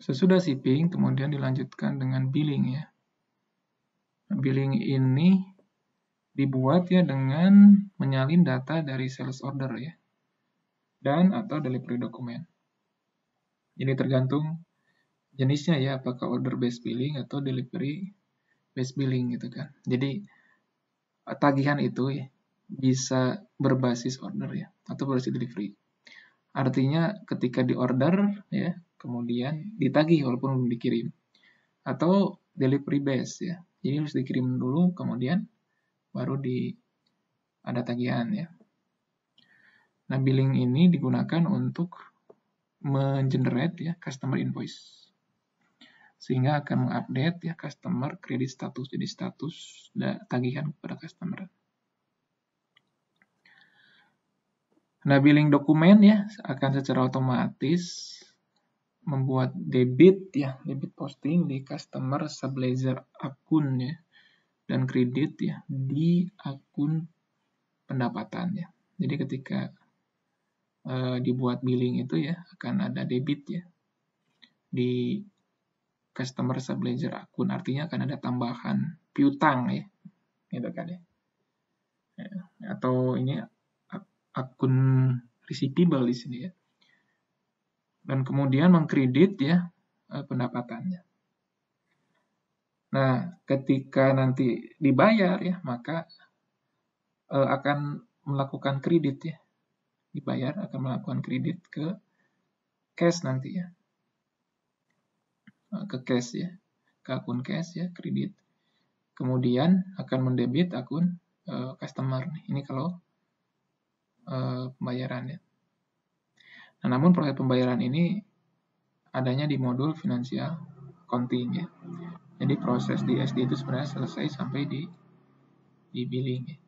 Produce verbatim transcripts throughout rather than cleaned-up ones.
Sesudah shipping, kemudian dilanjutkan dengan billing ya. Billing ini dibuat ya dengan menyalin data dari sales order ya, dan atau delivery dokumen. Jadi tergantung jenisnya ya, apakah order based billing atau delivery based billing gitu kan. Jadi tagihan itu ya, bisa berbasis order ya, atau berbasis delivery. Artinya ketika di order ya, kemudian ditagih walaupun belum dikirim. Atau delivery base ya. Jadi harus dikirim dulu, kemudian baru di ada tagihan ya. Nah, billing ini digunakan untuk mengenerate ya customer invoice. Sehingga akan mengupdate ya customer credit status, jadi status tagihan kepada customer. Nah, billing dokumen ya akan secara otomatis membuat debit ya, debit posting di customer subledger akun ya, dan kredit ya di akun pendapatan ya. Jadi ketika e, dibuat billing itu ya akan ada debit ya di customer subledger akun, artinya akan ada tambahan piutang ya, gitu kan ya. Atau ini akun receivable di sini ya. Dan kemudian mengkredit ya pendapatannya. Nah, ketika nanti dibayar ya, maka e, akan melakukan kredit ya. Dibayar akan melakukan kredit ke cash nanti ya. Ke cash ya. Ke akun cash ya, kredit. Kemudian akan mendebit akun e, customer. Ini kalau e, pembayaran ya. Nah, namun proses pembayaran ini adanya di modul financial accounting ya. Jadi proses di S D itu sebenarnya selesai sampai di di billing ya.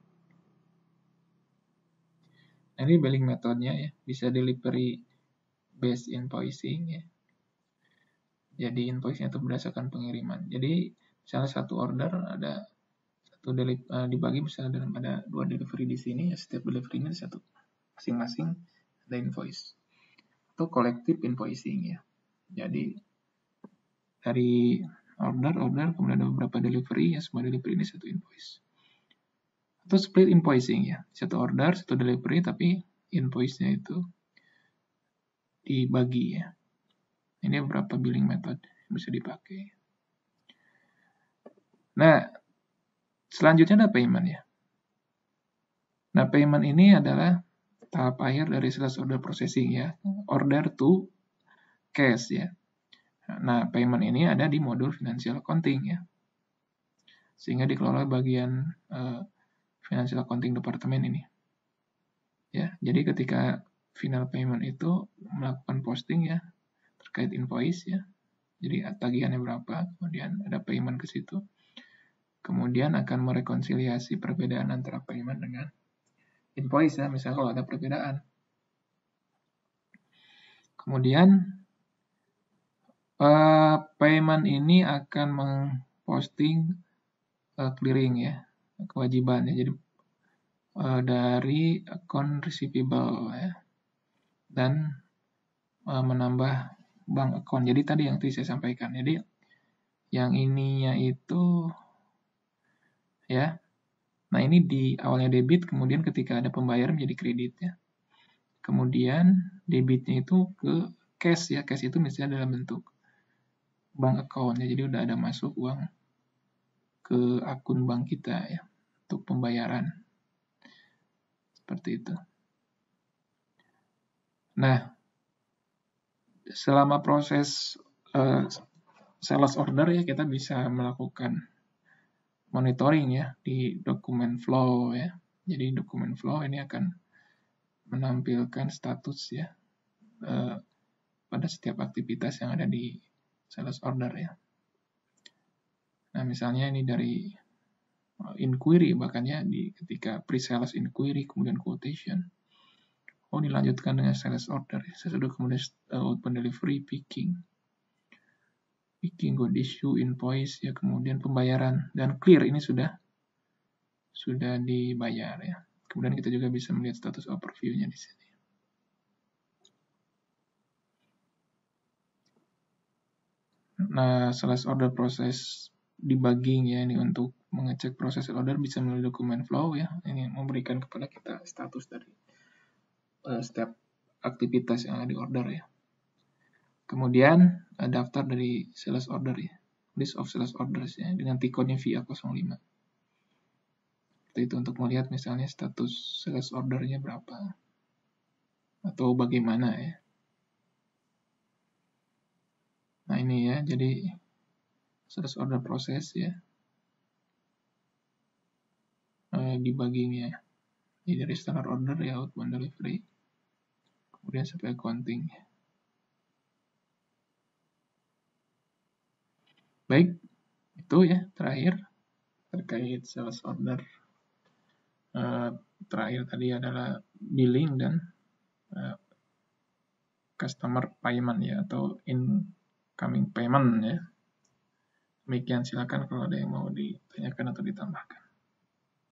Nah, ini billing metodenya ya, bisa delivery based invoicing ya. Jadi invoice-nya itu berdasarkan pengiriman. Jadi misalnya satu order ada satu deli, uh, dibagi misalnya dalam ada dua delivery di sini ya, setiap delivery-nya satu masing-masing ada invoice. Itu collective invoicing ya. Jadi dari order order kemudian ada beberapa delivery ya, semua delivery ini satu invoice. Atau split invoicing ya, satu order satu delivery tapi invoice-nya itu dibagi ya. Ini beberapa billing method yang bisa dipakai. Nah, selanjutnya ada payment ya. Nah, payment ini adalah tahap akhir dari sales order processing ya. Order to cash ya. Nah, payment ini ada di modul financial accounting ya. Sehingga dikelola bagian uh, financial accounting departemen ini. Ya, jadi ketika final payment itu melakukan posting ya terkait invoice ya. Jadi tagihannya berapa, kemudian ada payment ke situ. Kemudian akan merekonsiliasi perbedaan antara payment dengan invoice ya, misalnya kalau ada perbedaan. Kemudian uh, payment ini akan memposting uh, clearing ya, kewajiban ya. Jadi uh, dari account receivable ya, dan uh, menambah bank account. Jadi tadi yang tadi saya sampaikan. Jadi yang ininya itu ya. Nah, ini di awalnya debit, kemudian ketika ada pembayaran menjadi kredit ya. Kemudian debitnya itu ke cash ya. Cash itu misalnya dalam bentuk bank account ya. Jadi udah ada masuk uang ke akun bank kita ya untuk pembayaran. Seperti itu. Nah, selama proses uh, sales order ya kita bisa melakukan monitoring ya di dokumen flow ya. Jadi dokumen flow ini akan menampilkan status ya uh, pada setiap aktivitas yang ada di sales order ya. Nah, misalnya ini dari inquiry bahkan ya di ketika pre-sales inquiry kemudian quotation. Oh, dilanjutkan dengan sales order ya. Sesudah kemudian uh, open delivery, picking. Picking, good issue, invoice ya, kemudian pembayaran dan clear ini sudah sudah dibayar ya. Kemudian kita juga bisa melihat status overview-nya di sini. Nah, sales order proses debugging ya, ini untuk mengecek proses order bisa melalui dokumen flow ya. Ini memberikan kepada kita status dari uh, setiap aktivitas yang ada di order ya. Kemudian uh, daftar dari sales order ya, list of sales orders ya, dengan tikonnya V A nol lima. Itu untuk melihat misalnya status sales ordernya berapa atau bagaimana ya. Nah ini ya, jadi sales order proses ya, uh, debuggingnya. Jadi dari standard order ya, outbound delivery, kemudian sampai accounting. Baik, itu ya terakhir terkait sales order. Uh, terakhir tadi adalah billing dan uh, customer payment ya, atau incoming payment ya. Demikian, silakan kalau ada yang mau ditanyakan atau ditambahkan.